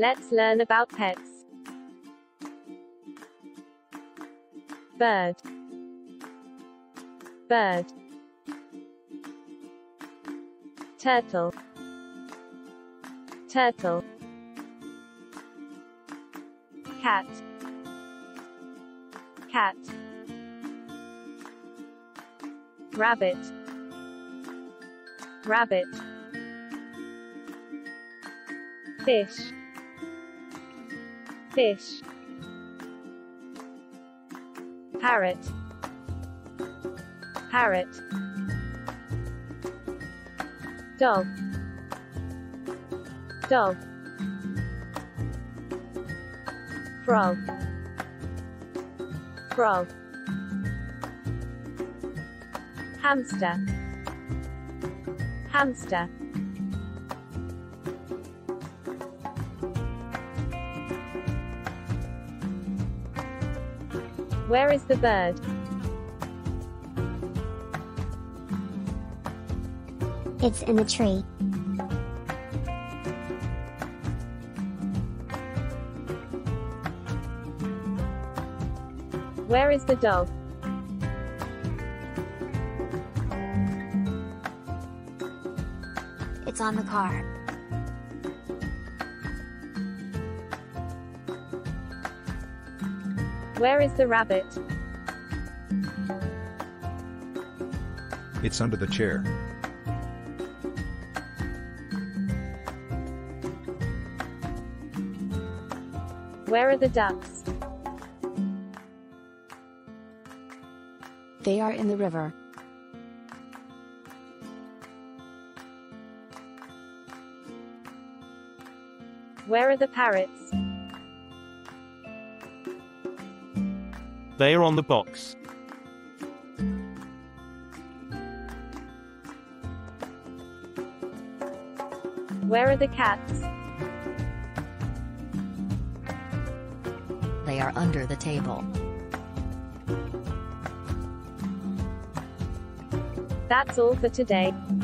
Let's learn about pets. Bird. Bird. Turtle. Turtle. Cat. Cat. Rabbit. Rabbit. Fish. Fish. Parrot. Parrot. Dog. Dog. Frog. Frog. Hamster. Hamster. Where is the bird? It's in the tree. Where is the dog? It's on the car. Where is the rabbit? It's under the chair. Where are the ducks? They are in the river. Where are the parrots? They are on the box. Where are the cats? They are under the table. That's all for today.